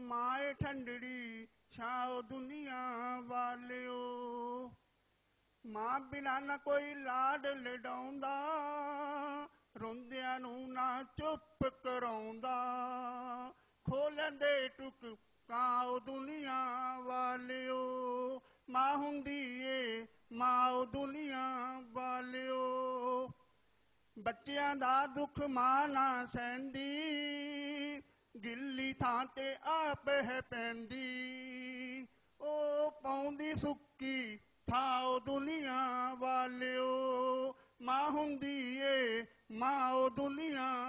माए ठंडड़ी छाओ दुनिया वालियो। मां बिना न कोई लाड लडाउंदा, रोंदियां नूं ना चुप कराउंदा, खोलंदे टुक काओ दुनिया वालियो। मां हुंदी ਏ माओ दुनिया वालियो। ਬੱਚਿਆਂ ਦਾ ਦੁੱਖ ਮਾਂ ਨਾ ਸਹਿੰਦੀ, ਗਿੱਲੀ ਥਾਂ ਤੇ ਆਪ ਹੈ ਪੈਂਦੀ, ਉਹ ਪਾਉਂਦੀ ਸੁੱਕੀ ਥਾਓ ਦੁਨੀਆ ਵਾਲਿਓ। ਮਾਂ ਹੁੰਦੀ ਏ ਮਾਂ ਉਹ ਦੁਨੀਆ